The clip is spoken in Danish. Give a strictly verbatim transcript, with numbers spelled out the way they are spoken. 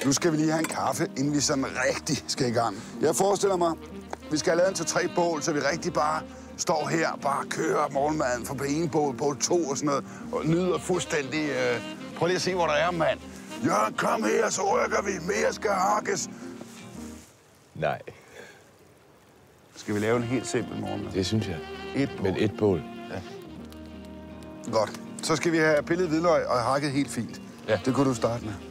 Nu skal vi lige have en kaffe, inden vi sådan rigtig skal i gang. Jeg forestiller mig, vi skal have lavet en til tre bål, så vi rigtig bare står her, bare kører morgenmaden fra på en bål, bål to og sådan noget, og nyder fuldstændig. Øh... Prøv lige at se, hvor der er, mand. Jørgen, kom her, så rykker vi. Mere skal hakkes. Nej. Skal vi lave en helt simpel morgenmad? Det synes jeg. Et bål. Men et bål. Ja. Godt. Så skal vi have pillet hvidløg og hakket helt fint. Ja. Det kunne du starte med.